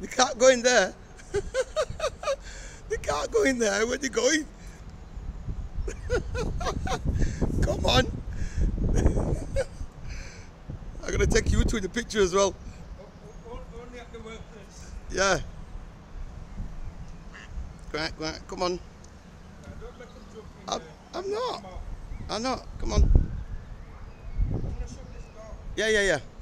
They can't go in there. They can't go in there. Where are they going? Come on. I'm going to take you two in the picture as well. Only at the workplace. Yeah. Go on, go on. Come on. Don't let them jump in I'm, there. I'm not. Come out. I'm not. Come on. I'm going to shut this door. Yeah, yeah, yeah.